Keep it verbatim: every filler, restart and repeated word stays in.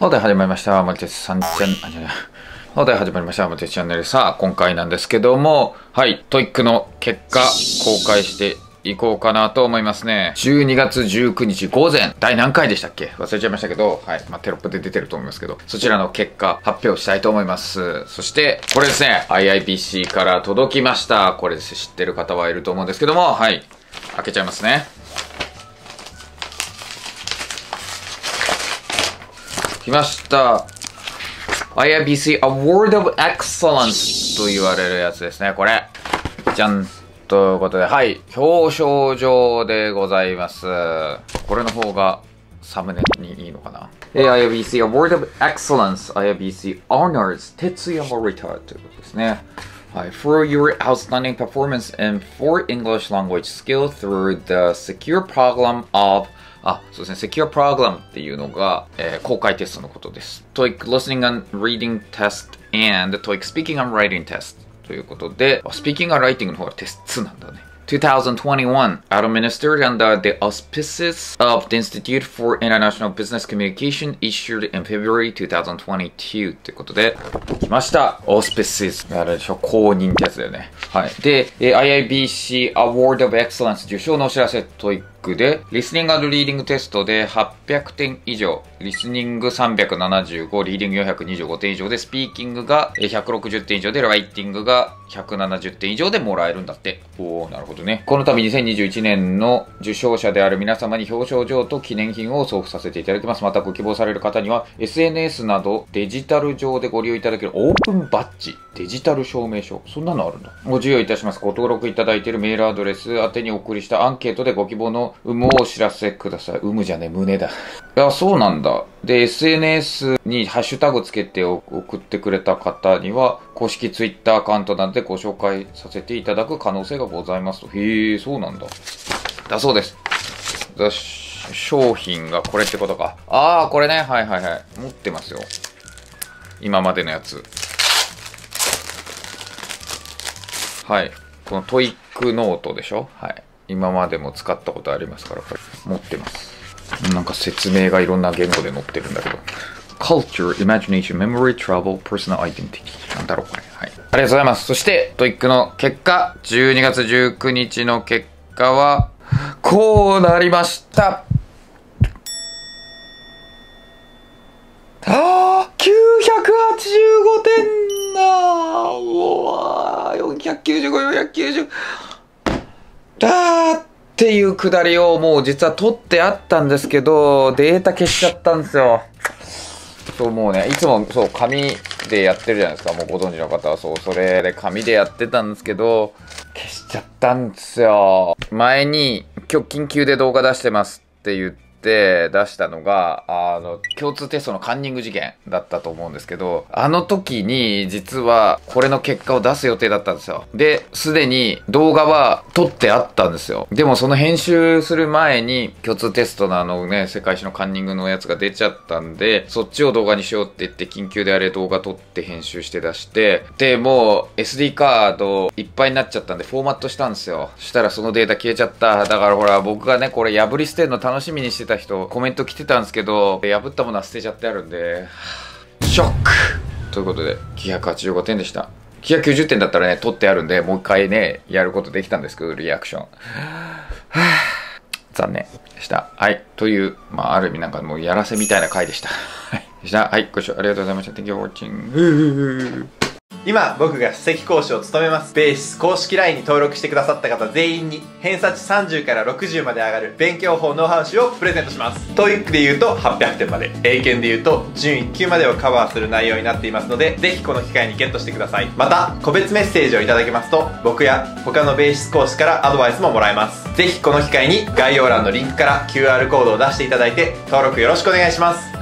はい、始まりました。マルテスさんチャンネル。あ、じゃあ、はい、始まりました。マルテスチャンネル。さあ、今回なんですけども、はい、トイックの結果、公開していこうかなと思いますね。じゅうにがつじゅうくにち午前、第何回でしたっけ忘れちゃいましたけど、はい、まあ、テロップで出てると思いますけど、そちらの結果、発表したいと思います。そして、これですね、アイアイビーシー から届きました。これです。知ってる方はいると思うんですけども、はい、開けちゃいますね。来ました。アイアイビーシー Award of Excellence と言われるやつですね、これ。じゃん。ということで、はい。表彰状でございます。これの方がサムネにいいのかな。アイアイビーシー Award of Excellence アイアイビーシー Honors 哲也森田ということですね。はい。For your outstanding performance in foreign English language skill through the secure program ofあ、そうですね。Secure Program っていうのが、えー、公開テストのことです。トイック Listening and Reading Test and トイック Speaking and Writing Test ということで、Speaking and Writing の方がテストなんだね。twenty twenty-one administered under the auspices of the Institute for International Business Communication issued in February twenty twenty-two ということで、来ました。auspices。あれでしょ、公認ってやつだよね。はい。で、アイアイビーシー Award of Excellence 受賞のお知らせ、トイックで、リスニング&リーディングテストではっぴゃくてん以上、リスニングさんびゃくななじゅうご、リーディングよんひゃくにじゅうごてん以上で、スピーキングがひゃくろくじゅってん以上で、ライティングがひゃくななじゅってん以上でもらえるんだって。おー、なるほどね。この度にせんにじゅういちねんの受賞者である皆様に表彰状と記念品を送付させていただきます。またご希望される方には、エスエヌエス などデジタル上でご利用いただけるオープンバッジ、デジタル証明書。そんなのあるんだ。ご授与いたします。ご登録いただいているメールアドレス宛てにお送りしたアンケートでご希望の有無をお知らせください。有無じゃね、胸だ。いや、そうなんだ。で、エスエヌエス にハッシュタグつけて送ってくれた方には、公式ツイッターアカウントなどでご紹介させていただく可能性がございますと。へえ、そうなんだ。だそうです。商品がこれってことか。ああ、これね。はいはいはい。持ってますよ。今までのやつ。はい。このトイックノートでしょ？はい。今までも使ったことありますから、これ。持ってます。なんか説明がいろんな言語で載ってるんだけど。Culture, Imagination, Memory, Travel, Personal Identity。なんだろうこれ。はい。ありがとうございます。そして、トイックの結果、じゅうにがつじゅうくにちの結果は、こうなりました。ああ、きゅうひゃくはちじゅうごてんだー。うわー、よんひゃくきゅうじゅうご、よんひゃくきゅうじゅう。だーっていうくだりをもう実は取ってあったんですけど、データ消しちゃったんですよ。そう、もうね、いつもそう、紙でやってるじゃないですか。もうご存知の方はそう、それで紙でやってたんですけど、消しちゃったんですよ。前に、今日緊急で動画出してますって言って、出したのが、あの、共通テストのカンニング事件だったと思うんですけど、あの時に実はこれの結果を出す予定だったんですよ。で、すでに動画は撮ってあったんですよ。でもその編集する前に共通テストのあのね、世界史のカンニングのやつが出ちゃったんで、そっちを動画にしようって言って緊急であれ動画撮って編集して出して、で、もう エスディー カードいっぱいになっちゃったんでフォーマットしたんですよ。そしたらそのデータ消えちゃった。だからほら、僕がね、これ破り捨てるの楽しみにしてた人コメント来てたんですけど、破ったものは捨てちゃってあるんでショックということできゅうひゃくはちじゅうごてんでした。きゅうひゃくきゅうじゅってんだったらね取ってあるんでもう一回ねやることできたんですけど、リアクション残念でした。はい、というまあある意味なんかもうやらせみたいな回でした。はいでした。はい、ご視聴ありがとうございました。 Thank you for watching。 今僕が首席講師を務めますベーシス公式 ライン に登録してくださった方全員に偏差値さんじゅうからろくじゅうまで上がる勉強法ノウハウ集をプレゼントします。 トーイック で言うとはっぴゃくてんまで、英検で言うと準いっきゅうまでをカバーする内容になっていますので、ぜひこの機会にゲットしてください。また個別メッセージをいただけますと僕や他のベーシス講師からアドバイスももらえます。ぜひこの機会に概要欄のリンクから キューアール コードを出していただいて登録よろしくお願いします。